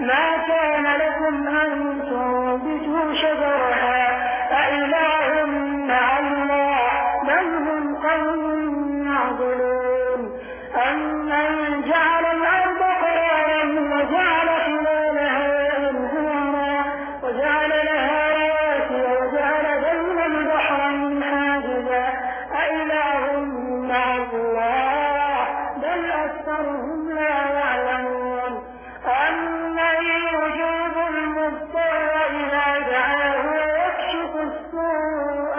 ما كان لكم أن تنبتوا شجرها أإله مع الله بل هم قوم يعدلون أمن جعل الأرض قرارا وجعل خلالها أنهارا وجعل لها رواسي وجعل بين البحرين حاجزا أإله مع الله بل أكثرهم لا يعلمون أمن يجيب المضطر إذا دعاه ويكشف السوء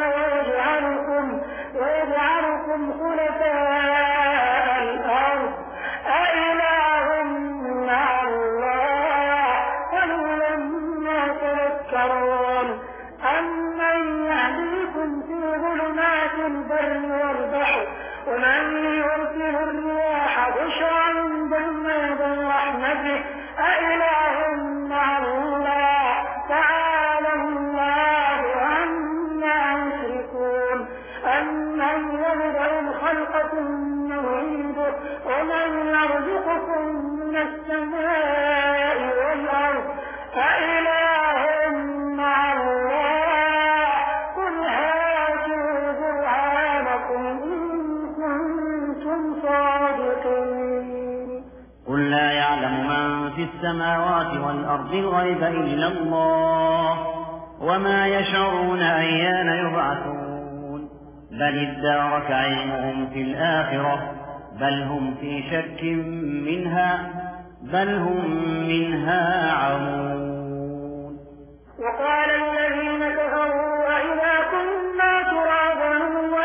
ويجعلكم خلفاء الأرض أإله مع الله قليلا ما تذكرون أمن يهديكم في ظلمات البر والبحر ومن يرسل الرياح بشرا بين يدي رحمته أإله مع الله تعالى الله عما يشركون أمن يبدأ الخلق ثم يعيده ومن يرزقكم من السماء والأرض أإله مع الله قل هاتوا برهانكم إن كنتم صادقين. قل لا يعلم من في السماوات والأرض الغيب إلا الله وما يشعرون أيان يبعثون بل ادارك علمهم في الآخرة بل هم في شك منها بل هم منها عمون. وقال الذين كفروا أإذا كنا ترابا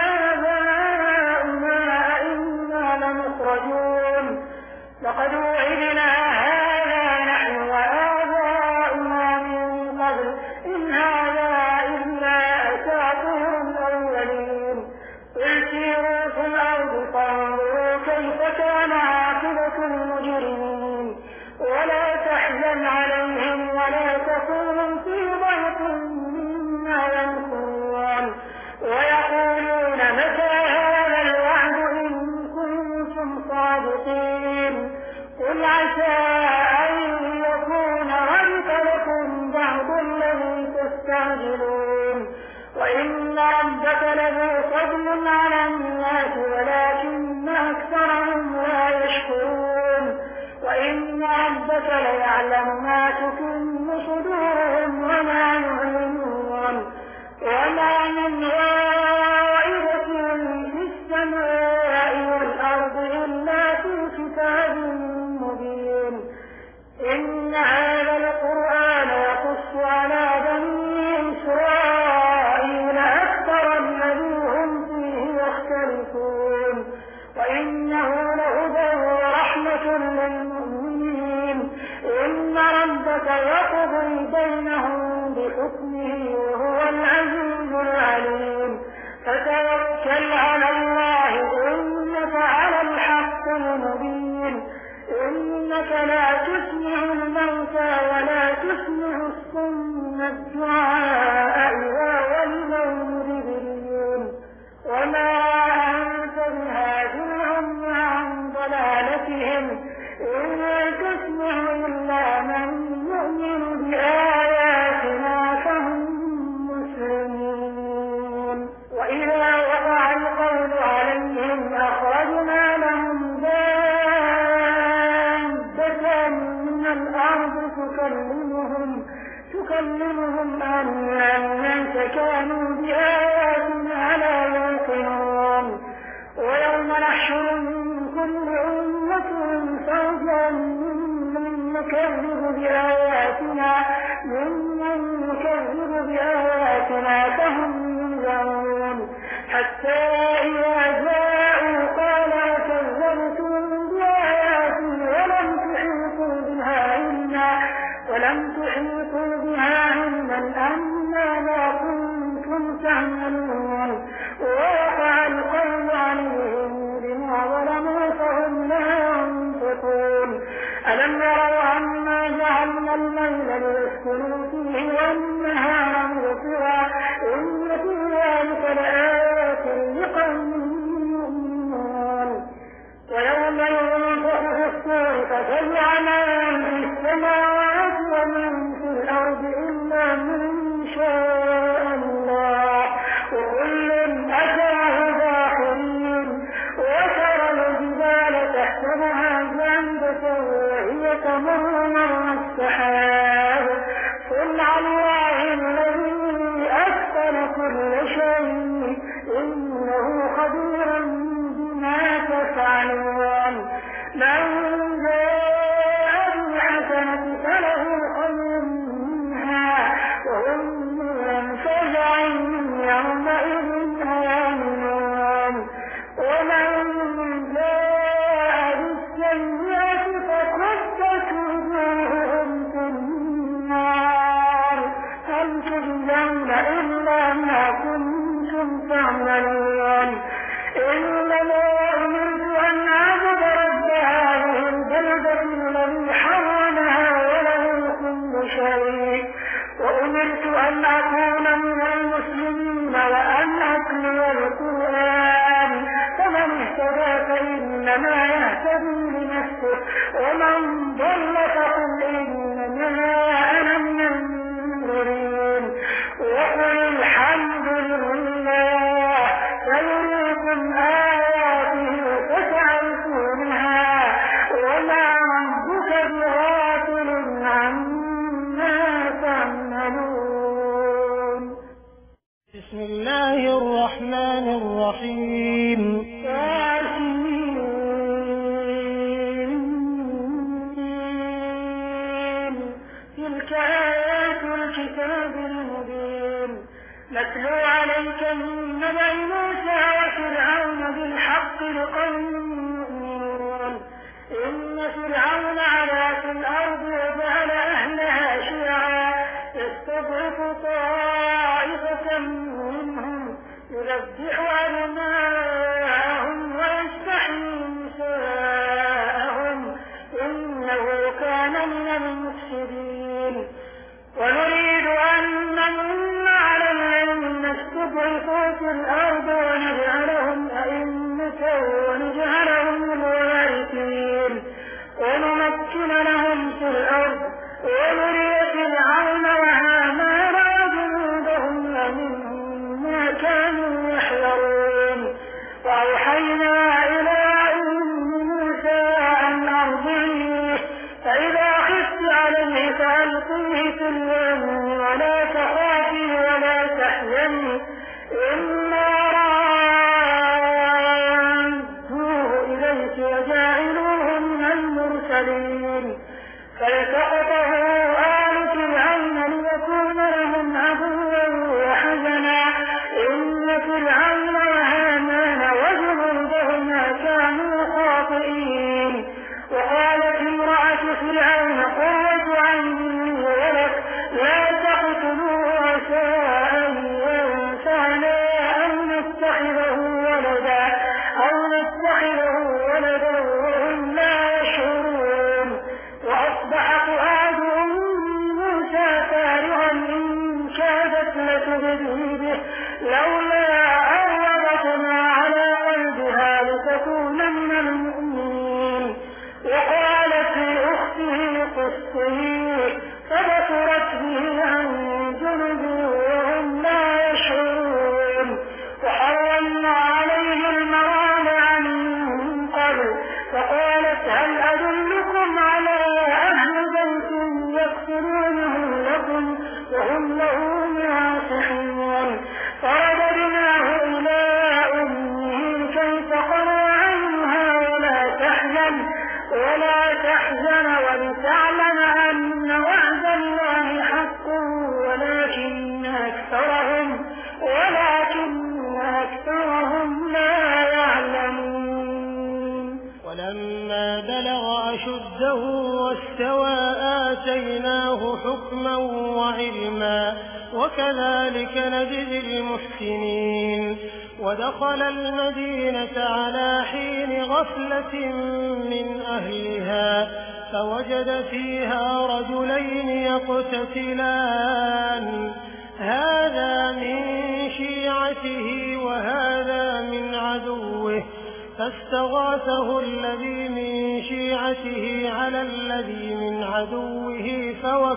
وآباؤنا أئنا لمخرجون لقد وعدنا هذا نحن وآباؤنا من قبل إن هذا إلا أساطير الأولين قل سيروا في الأرض فانظروا كيف كان عاقبة المجرمين ولا تحزن عليهم ولا تكونوا في ضيق مما يمكرون ويقولون متى هذا الوعد إن كنتم صادقين قل عسى أن يكون ردف لكم بعض الذي تستعجلون وإن ربك لذو فضل على الناس ولكن أكثرهم لا يشكرون وإن ربك ليعلم ما تكن صدورهم وما يعلنون وما من غائبة في السماء والأرض إلا في كتاب مبين إن هذا القرآن يقص على بني إسرائيل أكثر الذي هم فيه يختلفون وإنه لهدى ورحمة للمؤمنين إن ربك يقضي بينهم بحكمه وهو العزيز العليم فتوكل على الله إنك على الحق المبين إنك لا تسمع الموتى ولا تسمع الصم الدعاء إذا ولوا مدبرين وما أنت بهاد العمي عن ضلالتهم إن تسمع إلا من يؤمن بآياتنا فهم مسلمون وإذا وقع القول عليهم أخرجنا لهم دابة من الأرض تكلمهم أن الناس كانوا بآياتنا لا يوقنون ويوم نحشر من كل أمة فوجا ممن يكذب بآياتنا فهم يوزعون حتى إذا جاءوا قال كذبتم بآياتي ولم تحيطوا بها علما أما كنتم تعملون ووقع القول عليهم بما ظلموا فهم لا ينطقون ألم يروا أنا جعلنا الليل ليسكنوا فيه والنهار مبصرا إن في ذلك لآيات لقوم يؤمنون ويوم ينفخ في الصور ففزع من في السماوات تمر مر السحاب صنع الله الذي أتقن كل شيء إنه خبير بما تفعلون من جاء بالحسنة فله خير منها وهم من فزع يومئذ آمنون ومن جاء بالسيئة فكبت وجوههم في النار هل تجزون إلا ما كنتم تعملون إنما أمرت أن أعبد رب هذه البلدة الذي حرمها وله كل شيء وأمرت أن أكون من المسلمين وأن أتلو القرآن فمن اهتدى فإنما يهتدي لنفسه ومن ضل فقل إنما أنا من المنذرين وقل الحمد لله سيريكم آياته فتعرفونها وما ربك بغافل عما تعملون. بسم الله الرحمن الرحيم. تلك آيات الكتاب المبين نتلو عليك من نبأ موسى وفرعون بالحق لقوم يؤمنون إن فرعون علا في الأرض وجعل أهلها شيعا يستضعف طائفة منهم يذبح أبناءهم ويستحيي نساءهم إنه كان من المفسدين ونريد أن نمن على الذين استضعفوا في الأرض ونجعلهم أئمة ونجعلهم الوارثين ونمكن لهم في الأرض ونري فرعون وهامان وجنودهم منهم ما كانوا يحذرون وأوحينا إلى أم موسى أن أرضعيه فإذا خفت عليه فألقيه في اليم ولا تخافي ولا تحزني إنا رادوه إليك وجاعلوه من المرسلين فالتقطه آل فرعون ليكون لهم عدوا وحزنا إن فرعون وهامان وجنودهما كانوا خاطئين وقالت امرأة فرعون قرة عين لي ولك لا تقتلوه عسى أن ينفعنا أو نتخذه ولدا وهم لا يشعرون وأصبح فؤاد موسى فارغا إن كادت لتبدي به لولا أن ربطنا على قلبها لتكون من المؤمنين وقالت لأخته قصيه فبصرت به عن جنب وهم لا يشعرون وحرمنا عليه المراضع من قبل فقالت هل أدلكم على أهل بيت يكفلونه لكم وهم له ناصحون فرددناه إلى أمه كي تقر عينها ولا تحزن ولتعلم أن وعد الله حق ولكن أكثرهم لا يعلمون. ولما بلغ أشده واستوى آتيناه حكما وعلما وكذلك نجزي المحسنين. ودخل المدينة على حين غفلة من أهلها فوجد فيها رجلين يقتتلان هذا من شيعته وهذا من عدوه فاستغاثه الذي من شيعته على الذي من عدوه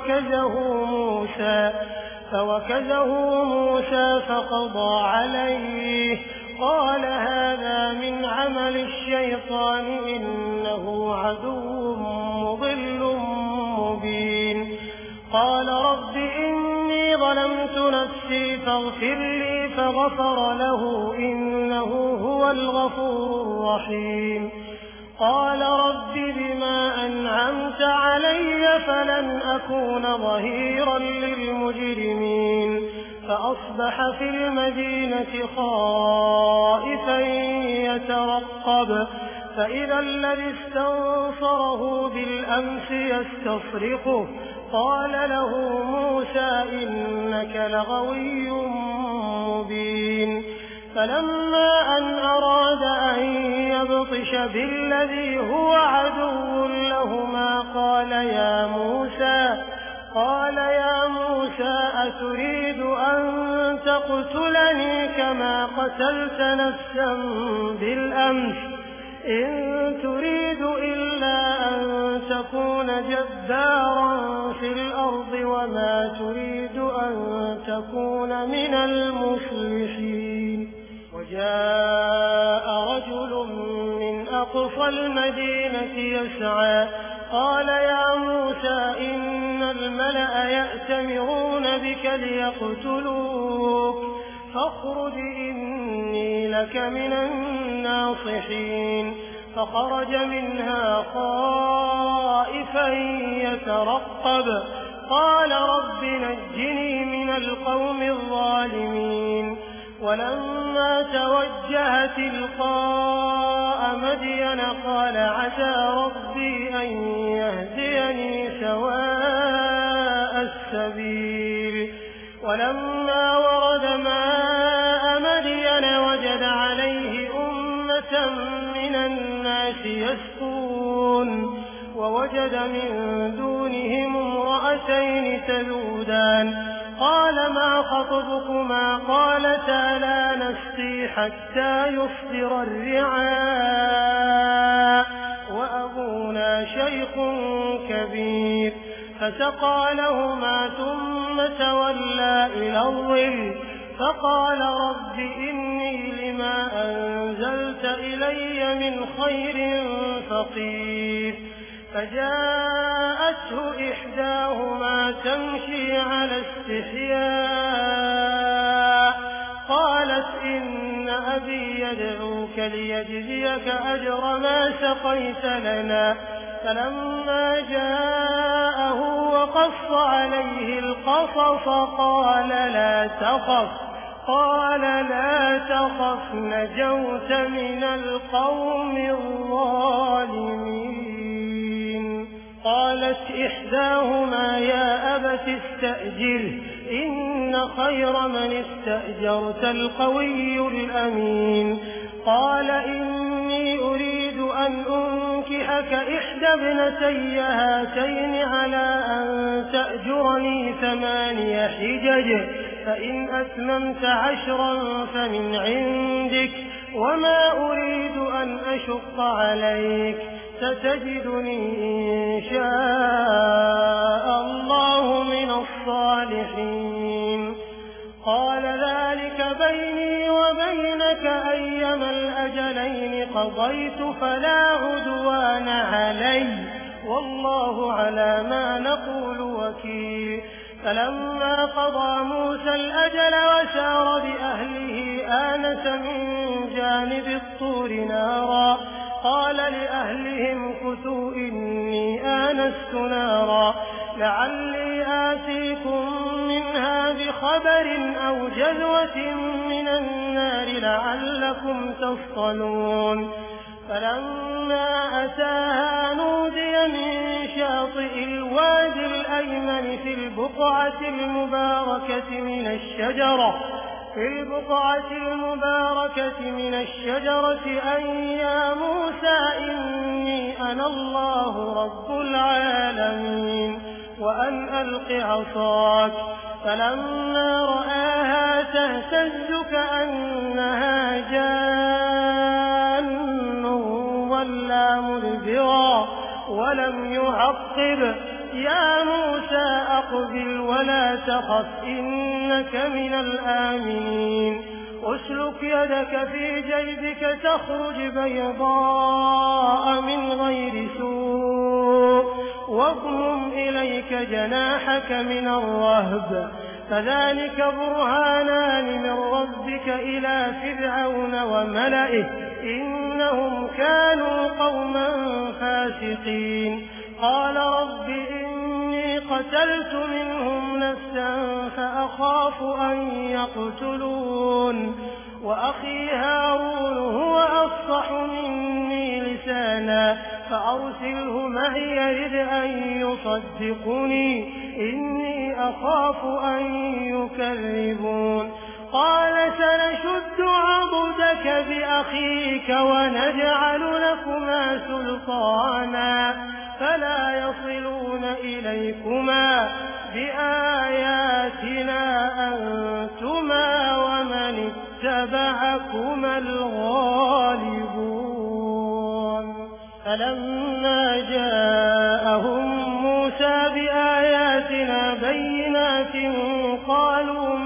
فوكزه موسى فقضى عليه قال هذا من عمل الشيطان إنه عدو مضل نفسي فاغفر لي فغفر له إنه هو الغفور الرحيم. قال رب بما أنعمت علي فلن أكون ظهيرا للمجرمين. فأصبح في المدينة خائفا يترقب فإذا الذي استنصره بالأمس يستصرخه قال له موسى إنك لغوي مبين. فلما أن أراد أن يبطش بالذي هو عدو لهما قال يا موسى أتريد أن تقتلني كما قتلت نفسا بالأمس إن تريد إلا أن تكون جبارا في الأرض وما تريد أن تكون من المصلحين. وجاء رجل من أقصى المدينة يسعى قال يا موسى إن الملأ يأتمرون بك ليقتلوك فاخرج إني لك من الناصحين. فخرج منها خائفا يترقب قال رب نجني من القوم الظالمين. ولما توجه تلقاء مدين قال عسى ربي أن يهديني سواء السبيل. ولما ورد ماء مدين وجد عليه أمة من الناس يسقون ووجد من دونهم امرأتين تذودان قال ما خطبكما قالتا لا نسقي حتى يصدر الرعاء وأبونا شيخ كبير. فسقى لهما ثم تولى إلى الظل فقال رب إني لما أنزلت إلي من خير فقير. فجاءته إحداهما تمشي على استحياء قالت إن أبي يدعوك ليجزيك أجر ما سقيت لنا. فلما جاءه وقص عليه القصص قال لا تخف نجوت من القوم الظالمين. قالت إحداهما يا أبت استأجره إن خير من استأجرت القوي الأمين. قال إني أريد أن أنكحك إحدى ابنتي هاتين على أن تأجرني 8 حجج فإن أتممت 10 فمن عندك وما أريد أن أشق عليك ستجدني إن شاء الله من الصالحين. قال ذلك بيني وبينك أيما الأجلين قضيت فلا عدوان علي والله على ما نقول وكيل. فلما قضى موسى الأجل وسار بأهله آنس من جانب الطور نارا قال لأهلهم كثوا إني آنست نارا لعلي آتيكم منها بخبر أو جذوة من النار لعلكم تصطلون. فلما أتاها نودي من شاطئ الوادي الأيمن في البقعة المباركة من الشجرة أن يا موسى إني أنا الله رب العالمين وأن ألق عصاك. فلما رآها تهتز كأنها جان ولا مدبرا ولم يعقب يا موسى أقبل ولا تخف إنك من الآمنين. أسلك يدك في جيبك تخرج بيضاء من غير سوء واضمم إليك جناحك من الرهب فذلك برهانان من ربك إلى فرعون وملئه إنهم كانوا قوما فاسقين قال رب إني قتلت منهم نفسا فأخاف أن يقتلون وأخي هارون هو أفصح مني لسانا فأرسله معي يرد أن يصدقني إني أخاف أن يكذبون قال سنشد عضدك بأخيك ونجعل لكما سلطانا فلا يصلون إليكما بآياتنا أنتما ومن اتبعكما الغالبون فلما جاءهم موسى بآياتنا بينات قالوا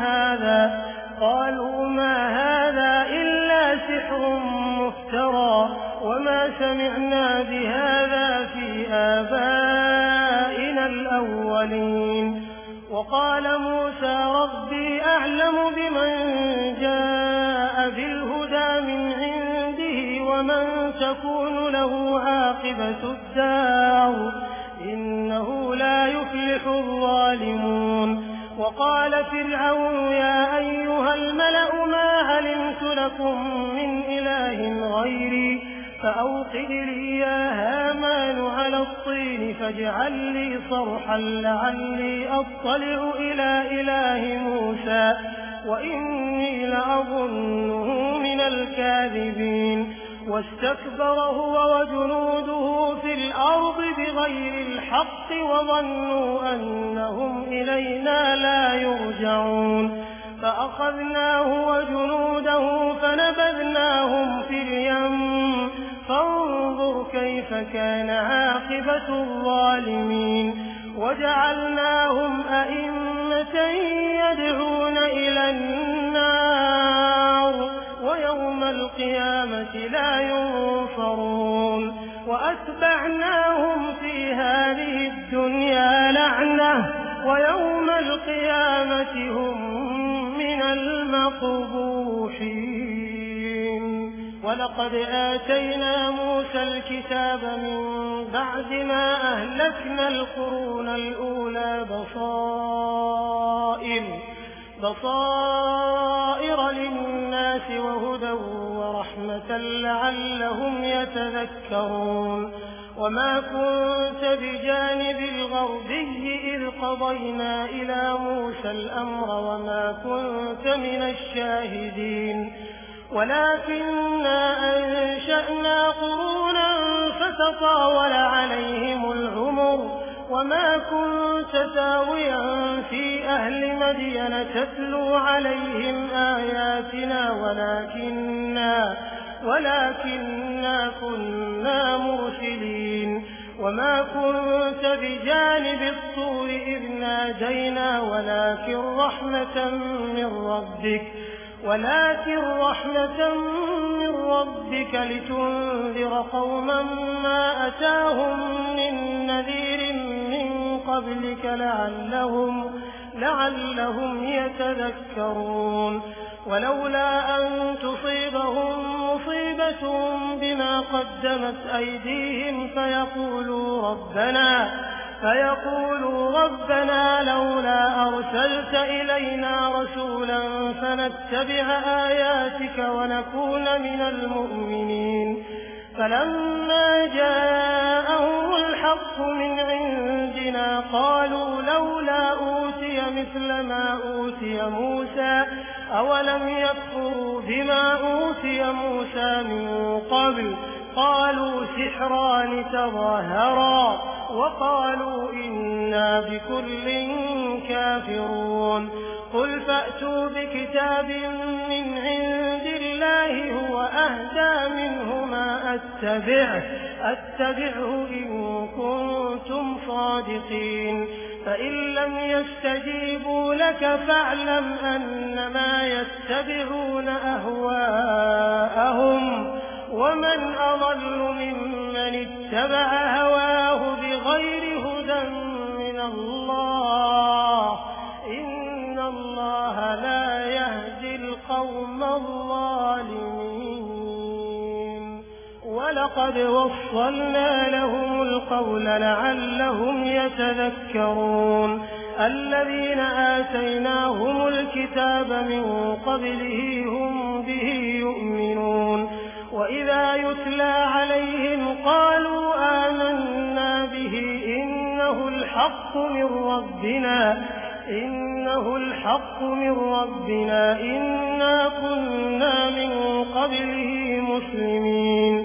ما هذا إلا سحر مفترى وما سمعنا بهذا في آبائنا الأولين وقال موسى ربي أعلم بمن جاء بالهدى من عنده ومن تكون له عاقبة الدار إنه لا يفلح الظالمون وقال فرعون يا أيها الملأ ما علمت لكم من إله غيري فأوقد لي يا هامان على الطين فاجعل لي صرحا لعلي أطلع إلى إله موسى وإني لأظنه من الكاذبين واستكبر هو وجنوده في الأرض بغير الحق وظنوا أنهم إلينا لا يرجعون فأخذناه وجنوده فنبذناهم في اليم فانظر كيف كان عاقبة الظالمين وجعلناهم أئمة يدعون إلى النار ويوم القيامة لا ينصرون وأتبعناهم في هذه الدنيا لعنة ويوم القيامة هم من المقبوحين ولقد آتينا موسى الكتاب من بعد ما أهلكنا القرون الأولى بصائر للناس وهدى ورحمة لعلهم يتذكرون وما كنت بجانب الغربي إذ قضينا إلى موسى الأمر وما كنت من الشاهدين ولكننا أنشأنا قرونا فتطاول عليهم العمر وما كنت ساويا في أهل مدين تتلو عليهم آياتنا ولكننا كنا مرسلين وما كنت بجانب الطور إذ نادينا ولكن رحمة من ربك لتنذر قوما ما أتاهم من نذير من قبلك لعلهم يتذكرون ولولا أن تصيبهم مصيبة بما قدمت أيديهم فيقولوا ربنا لولا أرسلت إلينا رسولا فنتبع آياتك ونكون من المؤمنين فلما جاءهم الحق من عندنا قالوا لولا أوتي مثل ما أوتي موسى أولم يكفروا بما أوتي موسى من قبل قالوا سحران تظاهرا وقالوا إنا بكل كافرون قل فأتوا بكتاب من عند الله هو أهدى منه ما أتبعه إن كنتم صادقين فإن لم يستجيبوا لك فاعلم أنما يتبعون أهواءهم ومن أضل ممن اتبع هواه بغير هدى من الله إن ولقد وصلنا لهم القول لعلهم يتذكرون الذين آتيناهم الكتاب من قبله هم به يؤمنون وإذا يتلى عليهم قالوا آمنا به إنه الحق من ربنا إنا كنا من قبله مسلمين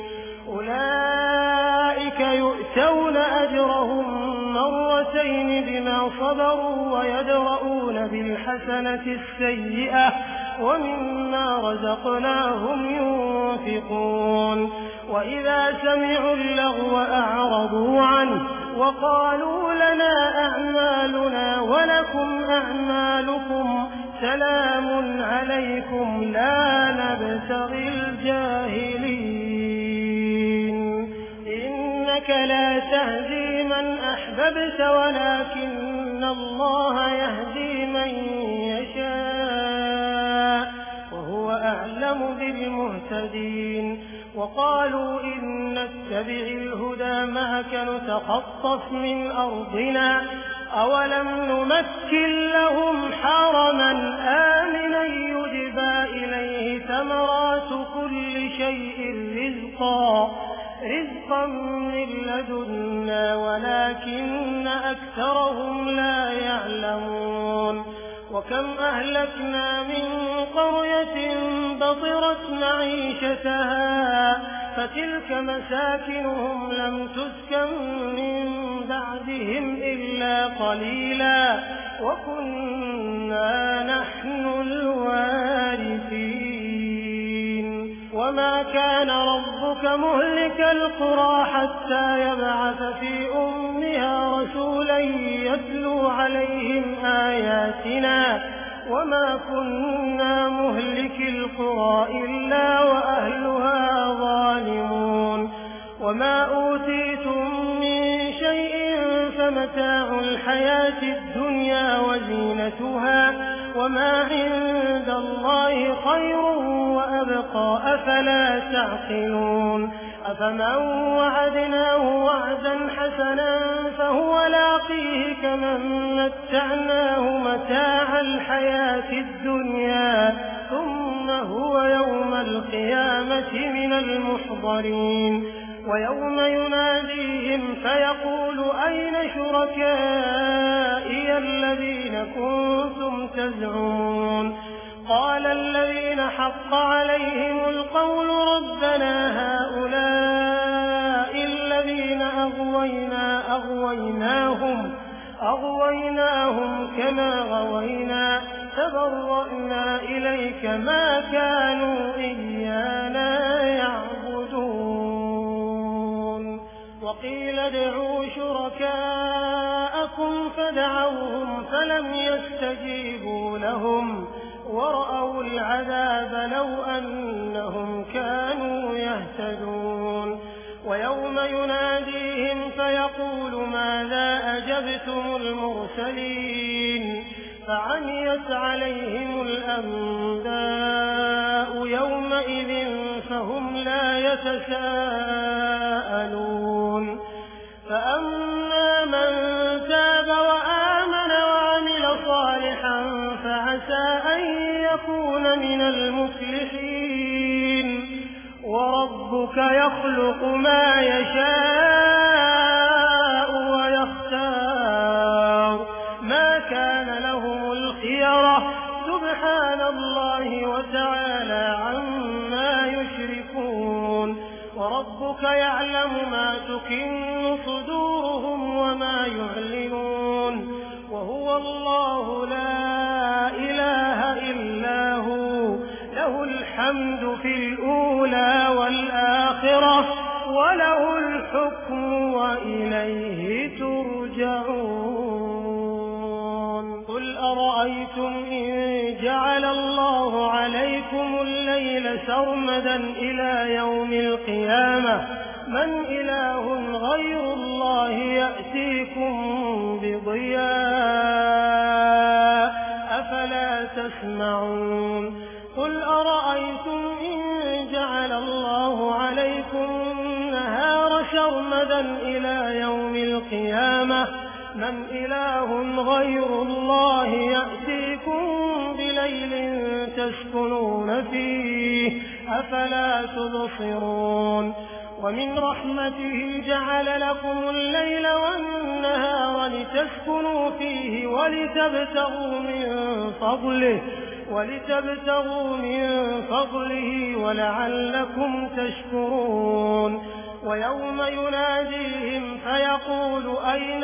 أولئك يؤتون أجرهم مرتين بما صبروا ويدرؤون بالحسنة السيئة ومما رزقناهم ينفقون وإذا سمعوا اللغو أعرضوا عنه وقالوا لنا أعمالنا ولكم أعمالكم سلام عليكم لا نبتغي الجاهلين إنك لا تهدي من أحببت ولكن الله يهدي من يشاء وهو أعلم بالمهتدين وقالوا إن نتبع الهدى معك نتخطف من أرضنا أولم نمكن لهم حرما آمنا يجبى إليه ثمرات كل شيء رزقا من لدنا ولكن أكثرهم لا يعلمون وكم أهلكنا من قرية بطرت معيشتها فتلك مساكنهم لم تسكن من بعدهم إلا قليلا وكنا نحن الوارثين وما كان ربك مهلك القرى حتى يبعث في أمها رسولا يتلو عليهم آياتنا وما كنا مهلك القرى إلا وأهلها ظالمون وما أوتيتم من شيء فمتاع الحياة الدنيا وزينتها وما عند الله خير وأبقى أفلا تعقلون أفمن وعدناه وعدا حسنا فهو لاقيه كمن متعناه متاع الحياة الدنيا ثم هو يوم القيامة من المحضرين ويوم يناديهم فيقول أين شركائي الذين كنتم تزعمون قال الذين حق عليهم القول ربنا هؤلاء الذين أغويناهم كما غوينا تبرأنا إليك ما كانوا إيانا يعبدون وقيل ادعوا شركاءكم فدعوهم فلم يستجيبوا لهم ورأوا العذاب لو أنهم كانوا يهتدون ويوم يناديهم فيقول ماذا أجبتم المرسلين فعميت عليهم الأنباء يومئذ فهم لا يتساءلون فأما من تاب وآمن وعمل صالحا فعسى أن يكون من المفلحين وربك يخلق ما يشاء ويختار ما كان لهم الخيرة سبحان الله وتعالى عما يشركون وربك يعلم ما تكن صدورهم وما يعلنون وهو الله لا إله إلا هو له الحمد في الأولى والآخرة وله الحكم وإليه ترجعون قل أرأيتم إن جعل الله عليكم الليل سرمدا إلى يوم القيامة من إله غير الله يأتيكم بضياء أفلا تسمعون قل أرأيتم إن جعل الله عليكم النهار من إله غير الله يأتيكم بليل تسكنون فيه أفلا تبصرون ومن رحمته جعل لكم الليل والنهار لتسكنوا فيه ولتبتغوا من فضله ولعلكم تشكرون ويوم يناديهم فيقول أين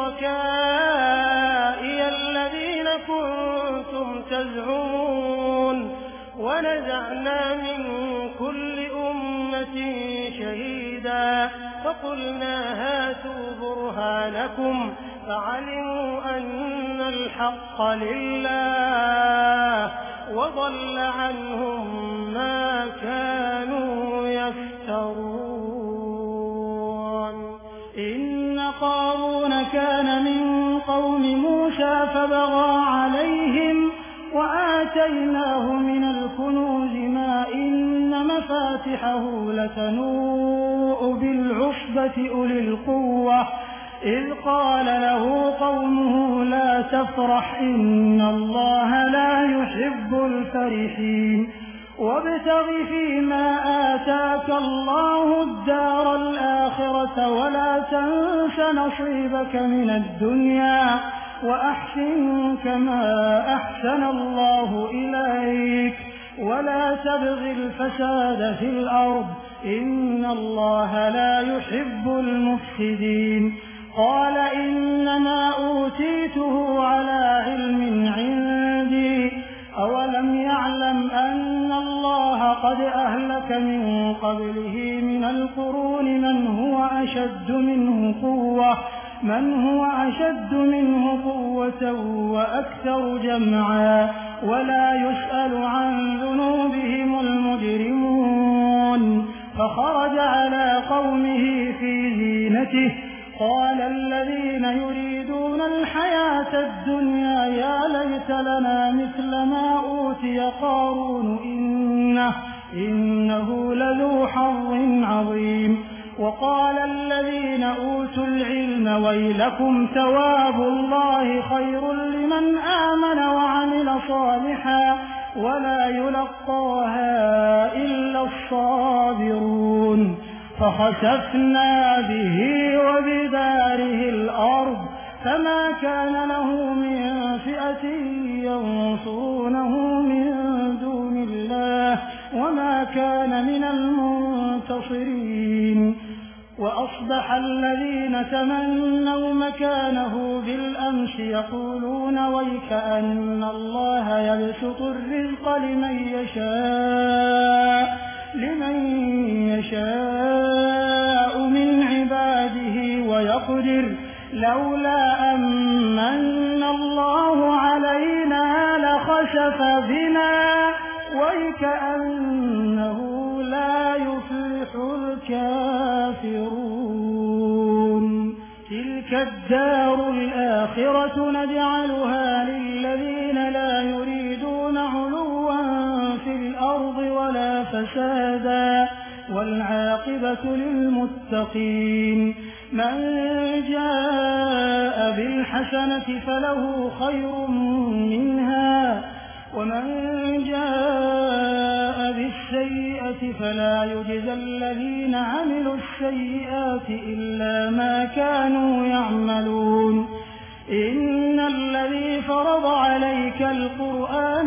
شركائي الذين كنتم تزعمون ونزعنا من كل أمة شهيدا فقلنا هاتوا برهانكم فعلموا أن الحق لله وضل عنهم ما كانوا يفترون إن قارون كان من قوم موسى فبغى عليهم وآتيناه من الكنوز ما إن مفاتحه لتنوء بالعصبة أولي القوة إذ قال له قومه لا تفرح إن الله لا يحب الفرحين وابتغ فيما آتاك الله الدار الآخرة ولا تنس نصيبك من الدنيا وأحسن كما أحسن الله إليك ولا تبغ الفساد في الأرض إن الله لا يحب المفسدين قال إنما أوتيته على علم عندي أولم يعلم أن الله قد أهلك من قبله من القرون من هو أشد منه قوة وأكثر جمعا ولا يسأل عن ذنوبهم المجرمون فخرج على قومه في زينته قال الذين يريدون الحياة الدنيا يا ليت لنا مثل ما أوتي قارون إنه لذو حظ عظيم وقال الذين أوتوا العلم ويلكم ثواب الله خير لمن آمن وعمل صالحا ولا يلقاها إلا الصابرون فخسفنا به وبداره الأرض فما كان له من فئة ينصرونه من دون الله وما كان من المنتصرين وأصبح الذين تمنوا مكانه بالأمس يقولون ويكأن الله يبسط الرزق لمن يشاء من عباده ويقدر لولا أمن الله علينا لخسف بنا ويكأنه لا يفلح الكافرون تلك الدار الآخرة نجعلها للذين لا يريدون علوا في الأرض ولا فسادا والعاقبة للمتقين من جاء بالحسنة فله خير منها ومن جاء بالسيئة فلا يجزى الذين عملوا السيئات إلا ما كانوا يعملون إن الذي فرض عليك القرآن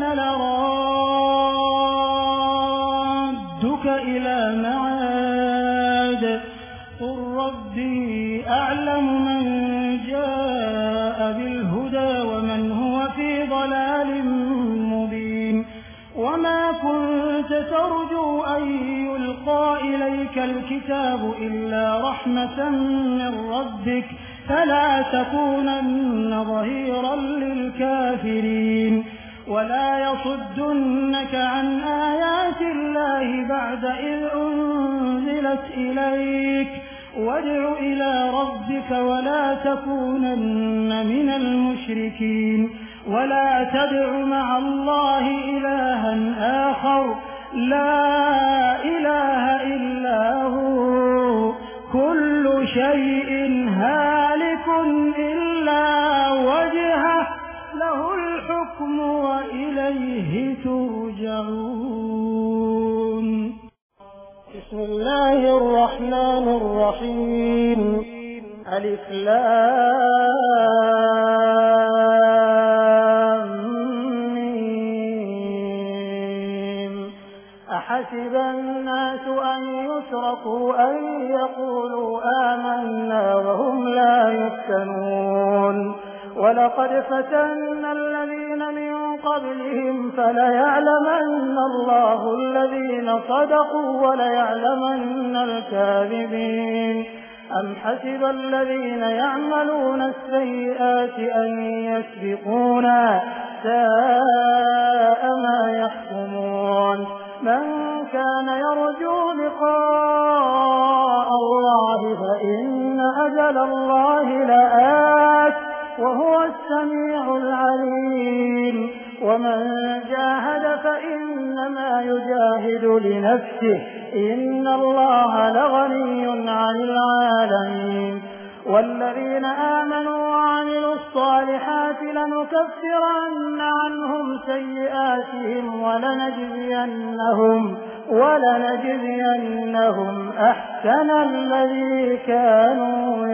لرادك إلى معاد قل ربي أعلم من جاء بالهدى ومن هو في ضلال مبين وما كنت ترجو أن يلقى إليك الكتاب إلا رحمة من ربك فلا تكونن ظهيرا للكافرين ولا يصدنك عن آيات الله بعد إذ أنزلت إليك وادع إلى ربك ولا تكونن من المشركين ولا تدع مع الله إلها آخر لا إله إلا هو كل شيء هالك إلا وجهه له الحكم وإليه ترجعون. بسم الله الرحمن الرحيم. ألف لام ميم. أحسب الناس أن يتركوا أن يقولوا آمنا وهم لا يفتنون ولقد فتنا الذين من قبلهم فليعلمن الله الذين صدقوا وليعلمن الكاذبين. أم حسب الذين يعملون السيئات أن يسبقونا ساء ما يحكمون. من كان يرجو لقاء الله فإن أجل الله لآت وهو السميع العليم. ومن جاهد فإنما يجاهد لنفسه إن الله لغني عن العالمين. والذين آمنوا وعملوا الصالحات لنكفرن عنهم سيئاتهم ولنجزينهم أحسن الذي كانوا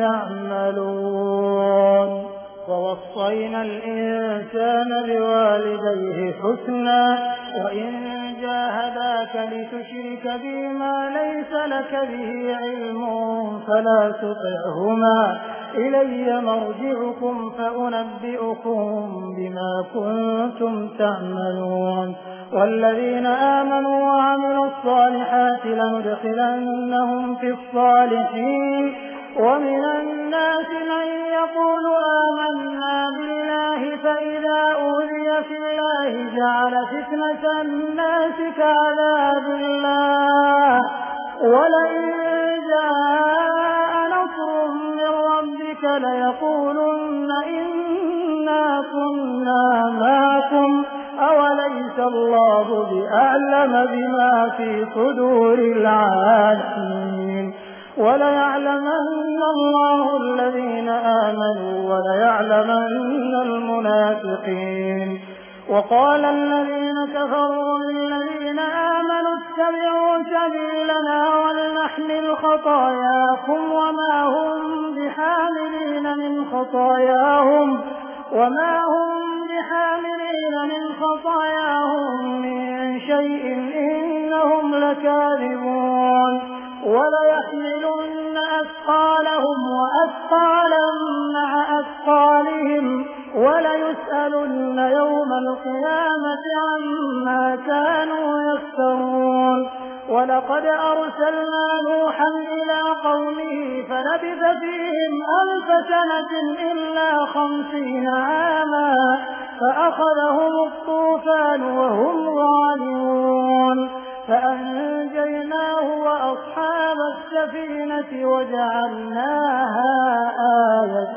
يعملون. ووصينا الإنسان بوالديه حسنا وإن جاهداك لتشرك بي ما ليس لك به علم فلا تطعهما إلي مرجعكم فأنبئكم بما كنتم تعملون. والذين آمنوا وعملوا الصالحات لندخلنهم في الصالحين. ومن الناس من يقول آمنا بالله فإذا أوذي في الله جعل فتنة الناس كعذاب الله ولئن جاء نصر من ربك ليقولن إنا كنا معكم أوليس الله بأعلم بما في صدور العالمين. وليعلمن الله الذين آمنوا وليعلمن المنافقين. وقال الذين كفروا للذين آمنوا اتبعوا سبيلنا ولنحمل خطاياكم وما هم بحاملين من خطاياهم من شيء إنهم لكاذبون. وليحملن أثقالهم وأثقالا مع أثقالهم وليسألن يوم القيامة عما كانوا يفترون. ولقد أرسلنا نوحا إلى قومه فلبث فيهم 1000 سنة إلا 50 عاما فأخذهم الطوفان وهم ظالمون فأنجيناه وأصحاب السفينة وجعلناها آية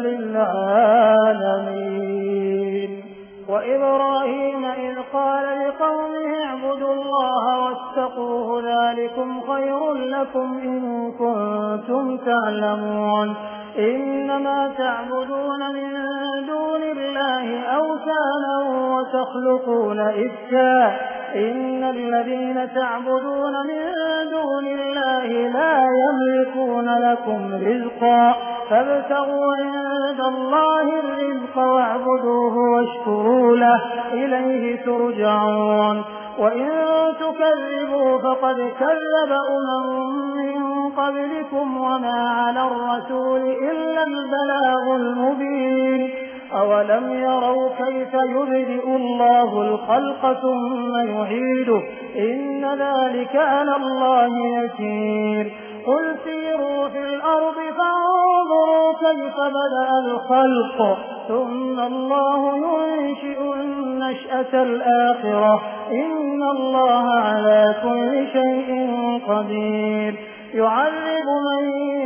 للعالمين. وإبراهيم إذ قال لقومه اعبدوا الله واتقوه ذلكم خير لكم إن كنتم تعلمون. إنما تعبدون من دون الله أوثانا وتخلقون إفكا إن الذين تعبدون من دون الله لا يملكون لكم رزقا فابتغوا عند الله الرزق واعبدوه واشكروا له إليه ترجعون. وإن تكذبوا فقد كذب من قبلكم وما على الرسول إلا البلاغ المبين. أولم يروا كيف يبدئ الله الخلق ثم يعيده إن ذلك على الله يسير. قل سيروا في الأرض فانظروا كيف بدأ الخلق ثم الله ينشئ النشأة الآخرة إن الله على كل شيء قدير. يعذب من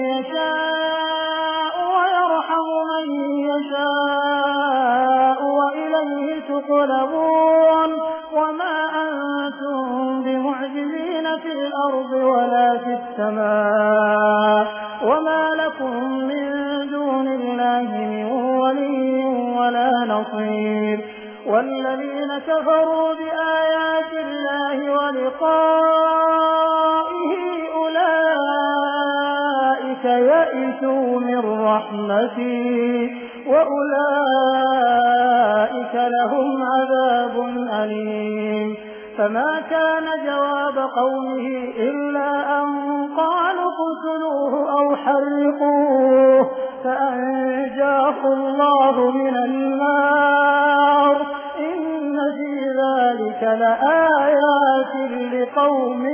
يشاء ويرحم من يشاء وإليه تقلبون. وما أنتم بمعجزين في الأرض ولا في السماء وما لكم من دون الله نصير والذين كفروا بآيات الله ولقائه أولئك يئسوا من رحمتي وأولئك لهم عذاب أليم فما كان جواب قومه إلا أن قالوا اقتلوه أو حرقوه فأنجاه الله من النار إن في ذلك لآيات لقوم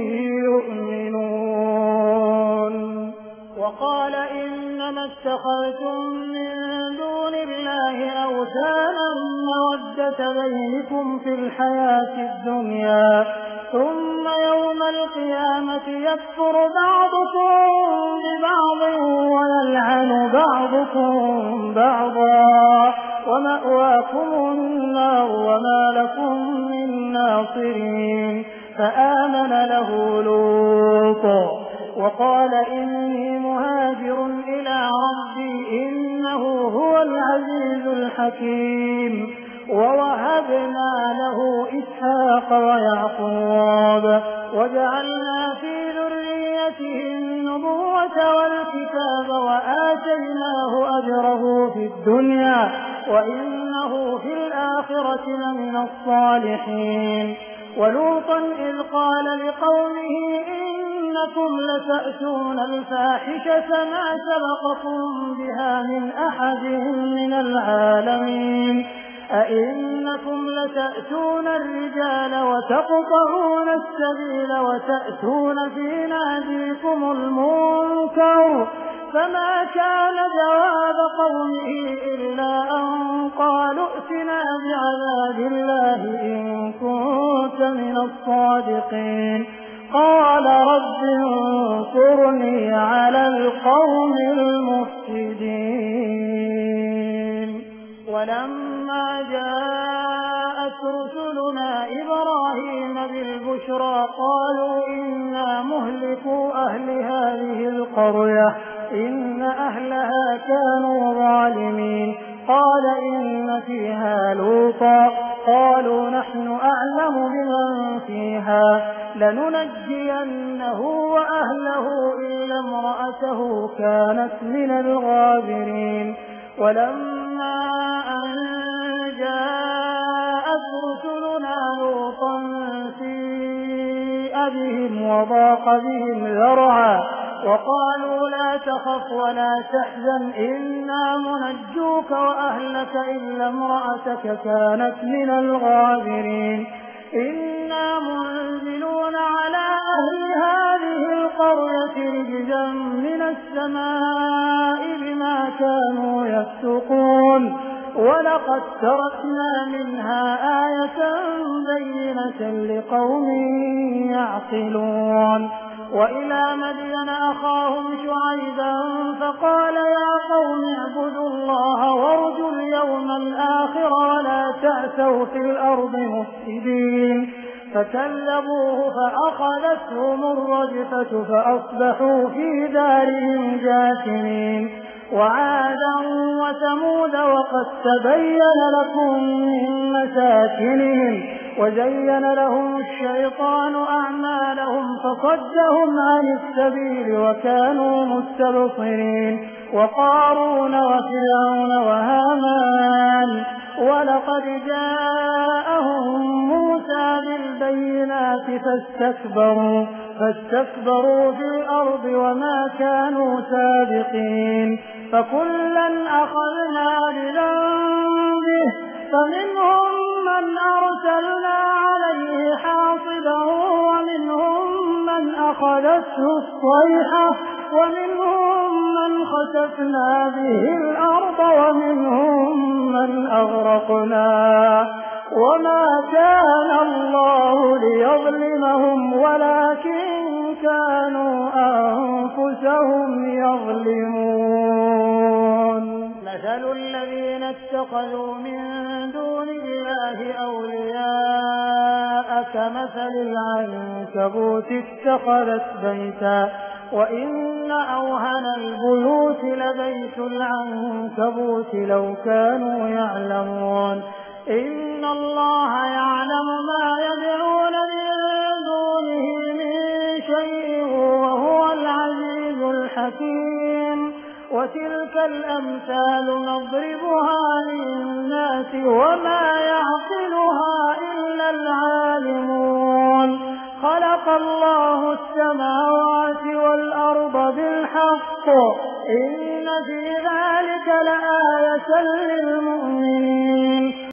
يؤمنون وقال إنما اتخذتم من دون الله أوثانا مودة بينكم في الحياة الدنيا ثم يوم القيامة يكفر بعضكم ببعض ويلعن بعضكم بعضا ومأواكم النار وما لكم من ناصرين فآمن له لوط وقال إني مهاجر إلى ربي إنه هو العزيز الحكيم ووهبنا له إسحاق ويعقوب وجعلنا في ذريته النبوة والكتاب وآتيناه أجره في الدنيا وإنه في الآخرة لمن الصالحين ولوطا إذ قال لقومه إنكم لتأتون الفاحشة ما سبقكم بها من أحد من العالمين أئنكم لتأتون الرجال وتقطعون السبيل وتأتون في ناديكم المنكر فما كان جواب قومه إلا أن قالوا ائتنا بعذاب الله إن كنت من الصادقين قال رب انصرني على القوم المفسدين ولما جاءت رسلنا إبراهيم بالبشرى قالوا إنا مهلكو أهل هذه القرية إن أهلها كانوا ظالمين قال إن فيها لوطا قالوا نحن أعلم بمن فيها لننجينه وأهله إلا امرأته كانت من الغابرين ولما أن جاءت رسلنا لوطا سيء بهم وضاق بهم ذرعا وقالوا لا تخف ولا تحزن إنا منجوك وأهلك إلا امرأتك كانت من الغابرين إنا منزلون على أهل هذه القرية رجزا من السماء بما كانوا يفسقون ولقد تركنا منها آية بينة لقوم يعقلون وإلى مدين أخاهم شعيبا فقال يا قوم اعبدوا الله وارجوا اليوم الآخر ولا تأسوا في الأرض مفسدين فكذبوه فأخذتهم الرجفة فأصبحوا في دارهم جاثمين وعادا وثمود وقد تبين لكم من مساكنهم وزين لهم الشيطان أعمالهم فصدهم عن السبيل وكانوا مستبصرين وقارون وفرعون وهامان ولقد جاءهم موسى بالبينات فاستكبروا في الأرض وما كانوا سابقين فكلا أخذنا بذنبه فمنهم من أرسلنا عليه حاصبا ومنهم من أخذته الصيحة ومنهم من خسفنا به الأرض ومنهم من أغرقنا وما كان الله ليظلمهم ولكن كانوا أنفسهم يظلمون مثل الذين اتخذوا من دون الله أولياء كمثل العنكبوت اتخذت بيتا وإن أوهن البيوت لبيت العنكبوت لو كانوا يعلمون إن الله يعلم ما يدعون من دونه من شيء وهو العزيز الحكيم وتلك الأمثال نضربها للناس وما يعقلها إلا العالمون خلق الله السماوات والأرض بالحق إن في ذلك لآية للمؤمنين